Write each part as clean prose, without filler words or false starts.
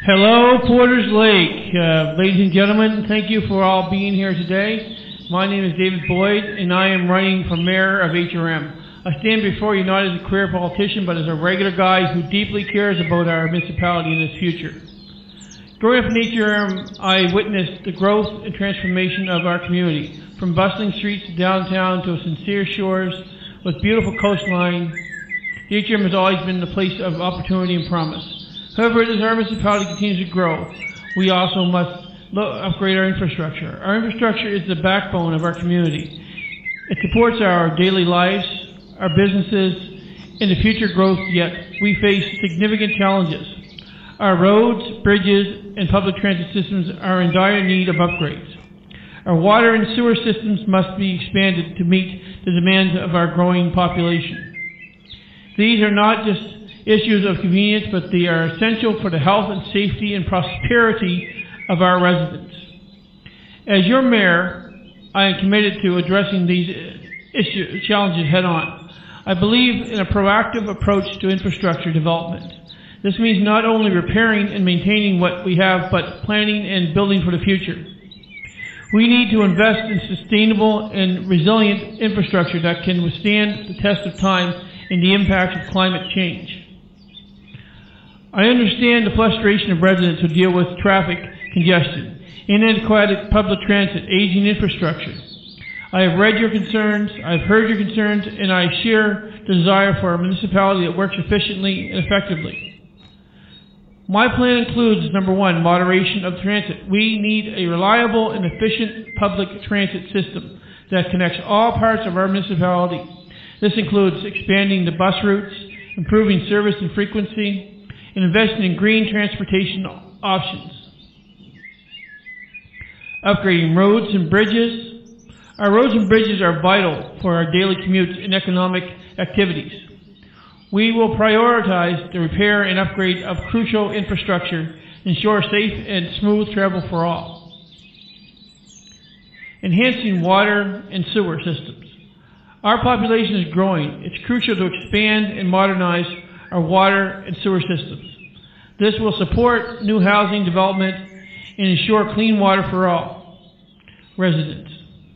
Hello, Porters Lake. Ladies and gentlemen, thank you for all being here today. My name is David Boyd, and I am running for mayor of HRM. I stand before you not as a career politician, but as a regular guy who deeply cares about our municipality and its future. Growing up in HRM, I witnessed the growth and transformation of our community, from bustling streets downtown to sincere shores with beautiful coastline. HRM has always been the place of opportunity and promise. However, as our municipality continues to grow, we also must upgrade our infrastructure. Our infrastructure is the backbone of our community. It supports our daily lives, our businesses, and the future growth, yet we face significant challenges. Our roads, bridges, and public transit systems are in dire need of upgrades. Our water and sewer systems must be expanded to meet the demands of our growing population. These are not just issues of convenience, but they are essential for the health and safety and prosperity of our residents. As your mayor, I am committed to addressing these challenges head on. I believe in a proactive approach to infrastructure development. This means not only repairing and maintaining what we have, but planning and building for the future. We need to invest in sustainable and resilient infrastructure that can withstand the test of time and the impacts of climate change. I understand the frustration of residents who deal with traffic congestion, inadequate public transit, aging infrastructure. I have read your concerns, I've heard your concerns, and I share the desire for a municipality that works efficiently and effectively. My plan includes, number one, moderation of transit. We need a reliable and efficient public transit system that connects all parts of our municipality. This includes expanding the bus routes, improving service and frequency, and investing in green transportation options. Upgrading roads and bridges. Our roads and bridges are vital for our daily commutes and economic activities. We will prioritize the repair and upgrade of crucial infrastructure, ensure safe and smooth travel for all. Enhancing water and sewer systems. Our population is growing. It's crucial to expand and modernize our water and sewer systems. This will support new housing development and ensure clean water for all residents.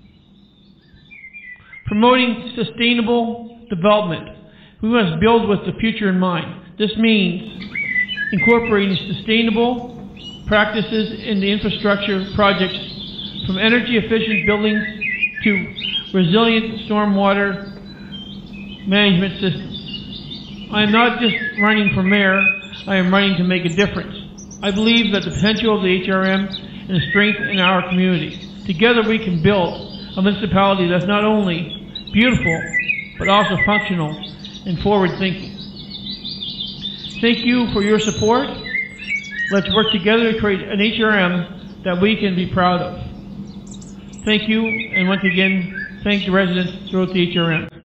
Promoting sustainable development. We must build with the future in mind. This means incorporating sustainable practices in the infrastructure projects, from energy efficient buildings to resilient stormwater management systems. I am not just running for mayor, I am running to make a difference. I believe that the potential of the HRM and the strength in our community. Together we can build a municipality that's not only beautiful, but also functional and forward-thinking. Thank you for your support. Let's work together to create an HRM that we can be proud of. Thank you, and once again, thank the residents throughout the HRM.